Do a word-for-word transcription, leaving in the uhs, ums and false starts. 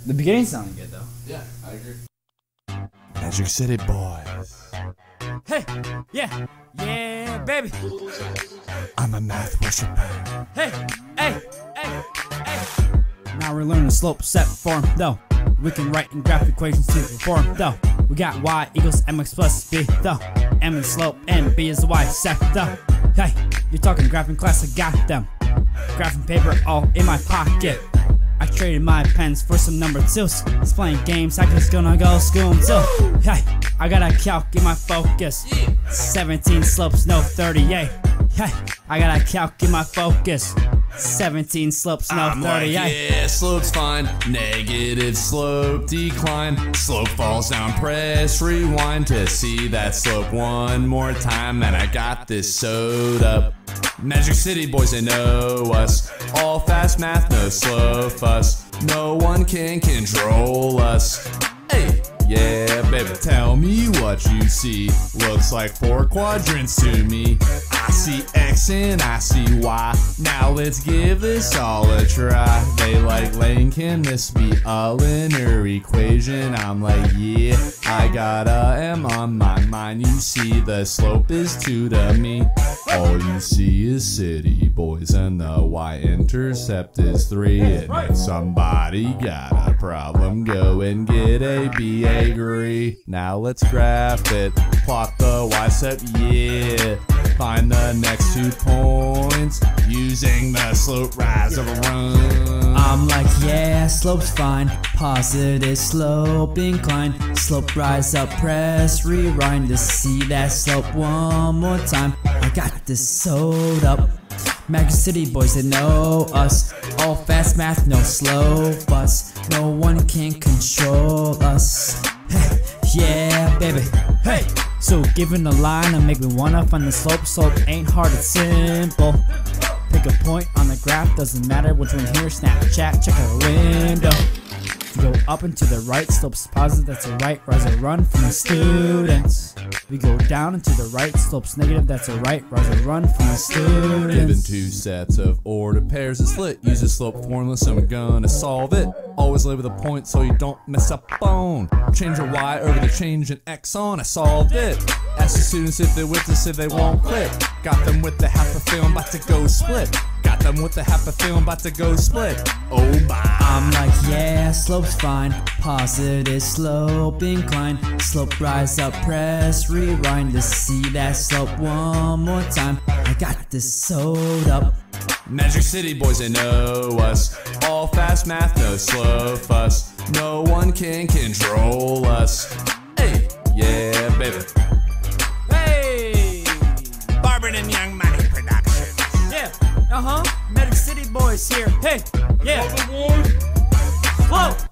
The beginning sounded good though. Yeah, I agree. Magic City Boyz. Hey, yeah, yeah, baby. I'm a math worshiper. Hey, hey, hey, hey. Now we're learning slope set form though. We can write in graph equations to perform though. We got y equals mx plus b though. M is slope and b is the y-intercept though. Hey, you're talking graphing class, I got them. Graphing paper all in my pocket. I traded my pens for some number twos. It's playing games, I just gonna go school until. Hey, I got a calc in my focus. seventeen slopes, no thirty-eight. Hey, I got a calc in my focus. seventeen slopes, no I'm thirty-eight. like, yeah, slope's fine. Negative slope, decline. Slope falls down, press rewind to see that slope one more time. And I got this sewed up. Magic City Boyz, they know us. All fast math, no slow fuss. No one can control us. Hey, yeah, baby, tell me what you see. Looks like four quadrants to me. I see X and I see Y. Now let's give this all a try. They like, Lane, can this be a linear equation? I'm like, yeah, I got a M on my mind. You see the slope is two to me. All you see is City Boyz and the y-intercept is three. And if somebody got a problem, go and get a B agree. Now let's graph it, plot the y-intercept, yeah. Find the next two points using the slope rise of a run. I'm like, yeah, slope's fine. Positive slope incline. Slope rise up, press rewind to see that slope one more time. I got this sewed up. Magic City Boyz, they know us. All fast math, no slow fuss. No one can control us. Hey, yeah, baby. Hey. So given a line and make me wanna find the slope. Slope ain't hard, it's simple. Pick a point on the graph, doesn't matter which one here. Snapchat, check a window. We go up and to the right, slope's positive, that's a right. Rise or run from the students. We go down and to the right, slope's negative, that's a right. Rise or run from the students. Given two sets of ordered pairs of split, use a slope formula, so I'm gonna solve it. Always label the point so you don't mess up on. Change a y over the change in x on, I solved it. Ask the students if they're with us, if they won't quit. Got them with the half a film, about to go split. Got them with the half a film, about to go split. Oh my. I'm like, yeah, slope's fine. Positive slope incline. Slope rise up, press rewind to see that slope one more time. I got this sewed up. Magic City Boyz, they know us. All fast math, no slow fuss. No one can control us. Hey, yeah, baby. Hey! Barberton Young Money Productions. Yeah, uh-huh. Magic City Boyz here. Hey, yeah. Whoa!